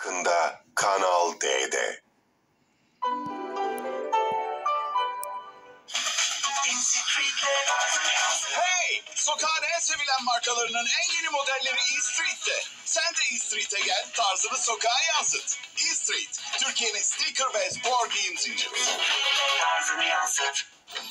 yakında Kanal D'de. Hey! Sokağın en sevilen markalarının en yeni modelleri E-Street'te. Sen de E-Street'e gel, tarzını sokağa yansıt. E-Street, Türkiye'nin sneaker ve spor giyim zinciri. Tarzını yansıt.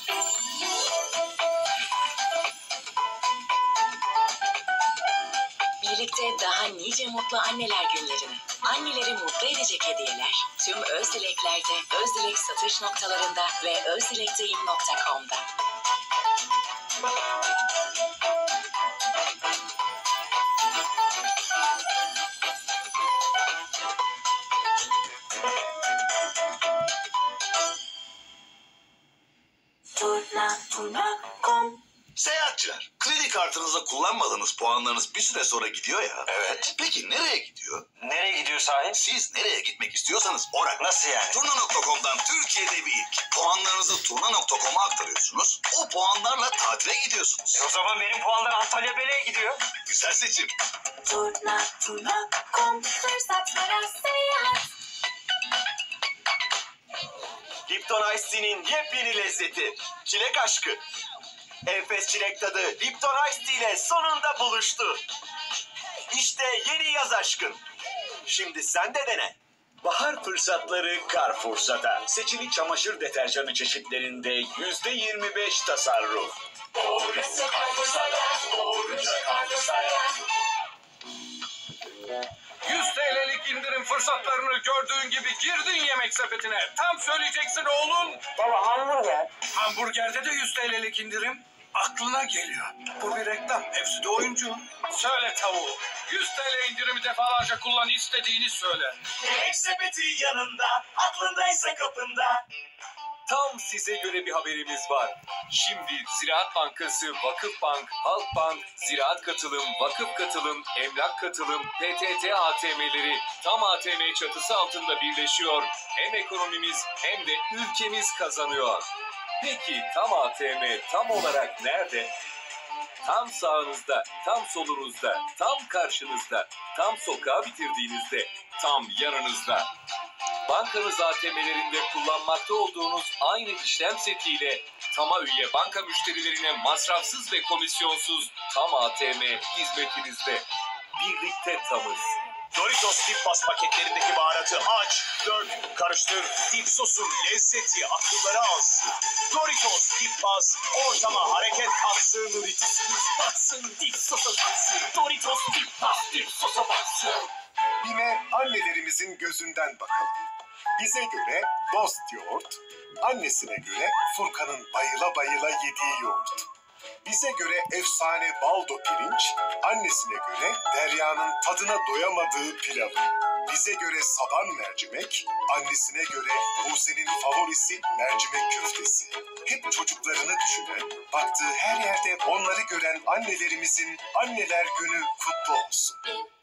Birlikte daha nice mutlu anneler günlerini. Anneleri mutlu edecek hediyeler tüm Özdilek'lerde, Özdilek satış noktalarında ve özdilekteyim.com'da. Turna.com. Seyahatçiler, kredi kartınızda kullanmadığınız puanlarınız bir süre sonra gidiyor ya. Evet. Peki nereye gidiyor? Nereye gidiyor sahi? Siz nereye gitmek istiyorsanız oraya. Nasıl yani? Turna.com'dan Türkiye'de bir ilk. Puanlarınızı Turna.com'a aktarıyorsunuz. O puanlarla tatile gidiyorsunuz. O zaman benim puanlar Antalya Bele'ye gidiyor. Güzel seçim. Turna.com. Fırsatlara seyahat. Lipton Ice Tea'nin yepyeni lezzeti. Çilek aşkı. Enfes çilek tadı Lipton Ice Tea ile sonunda buluştu. İşte yeni yaz aşkın. Şimdi sen de dene. Bahar fırsatları Carrefour'da. Seçili çamaşır deterjanı çeşitlerinde %25 tasarruf. Orası Carrefour'da. Doğruca Carrefour'da. 100 TL'lik indirim fırsatlarını gördüğün gibi girdin yemek sepetine. Tam söyleyeceksin oğlum. Baba hamburger. Hamburgerde de 100 TL'lik indirim. Aklına geliyor. Bu bir reklam. Hepsi de oyuncu. Söyle tavuğu. 100 TL indirimi defalarca kullan, istediğini söyle. Yemek sepeti yanında. Aklındaysa kapında. Tam size göre bir haberimiz var. Şimdi Ziraat Bankası, Vakıfbank, Halkbank, Ziraat Katılım, Vakıf Katılım, Emlak Katılım, PTT ATM'leri tam ATM çatısı altında birleşiyor. Hem ekonomimiz hem de ülkemiz kazanıyor. Peki tam ATM tam olarak nerede? Tam sağınızda, tam solunuzda, tam karşınızda, tam sokağa bitirdiğinizde, tam yanınızda. Bankanız ATM'lerinde kullanmakta olduğunuz aynı işlem setiyle Tam'a üye banka müşterilerine masrafsız ve komisyonsuz Tam ATM hizmetinizde. Birlikte Tam'ız. Doritos Dip Bas paketlerindeki baharatı aç, dök, karıştır. Dip sosun lezzeti akıllara alsın. Doritos Dip Bas ortama hareket katsın. Doritos'umuz baksın, dip sosa baksın. Doritos Dip Bas dip sosa baksın. BİM'e annelerimizin gözünden bakalım. Bize göre dost yoğurt, annesine göre Furkan'ın bayıla bayıla yediği yoğurt. Bize göre efsane baldo pirinç, annesine göre Derya'nın tadına doyamadığı pilav. Bize göre saban mercimek, annesine göre Buse'nin favorisi mercimek köftesi. Hep çocuklarını düşünen, baktığı her yerde onları gören annelerimizin Anneler Günü kutlu olsun.